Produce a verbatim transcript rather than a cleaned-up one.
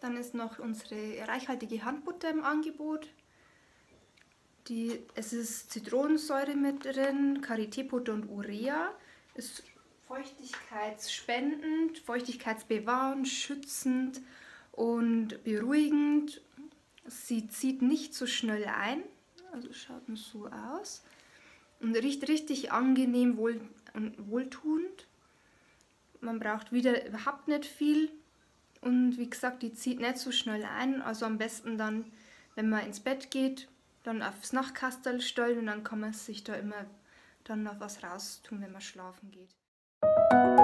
Dann ist noch unsere reichhaltige Handbutter im Angebot. Die, es ist Zitronensäure mit drin, Karité-Butter und Urea. Ist feuchtigkeitsspendend, feuchtigkeitsbewahrend, schützend und beruhigend. Sie zieht nicht so schnell ein, also schaut nur so aus. Und riecht richtig angenehm wohl, und wohltuend. Man braucht wieder überhaupt nicht viel. Und wie gesagt, die zieht nicht so schnell ein. Also am besten dann, wenn man ins Bett geht, dann aufs Nachtkastel stellen und dann kann man sich da immer dann noch was raus tun, wenn man schlafen geht.